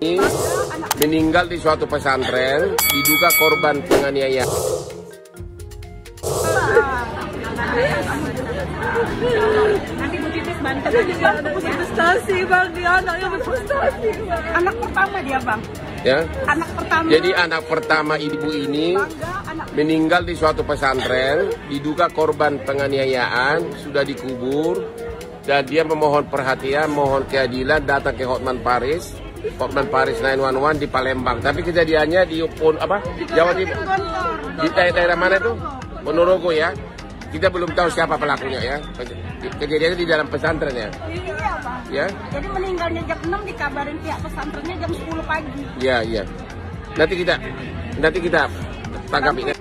meninggal di suatu pesantren, diduga korban penganiayaan. Nanti Bu Titis bantu frustasi bang, dia anaknya frustasi. Anak pertama dia bang. Ya. Anak pertama. Jadi anak pertama ibu ini meninggal di suatu pesantren, diduga korban penganiayaan, sudah dikubur, dan dia memohon perhatian, mohon keadilan, datang ke Hotman Paris 911 di Palembang. Tapi kejadiannya di Jawa Timur. Di daerah mana itu? Ponorogo ya. Kita belum tahu siapa pelakunya ya. Kejadiannya di dalam pesantren ya. Iya bang. Ya. Jadi meninggalnya jam 6, dikabarin pihak pesantrennya jam 10 pagi. Iya. Nanti kita tanggapi.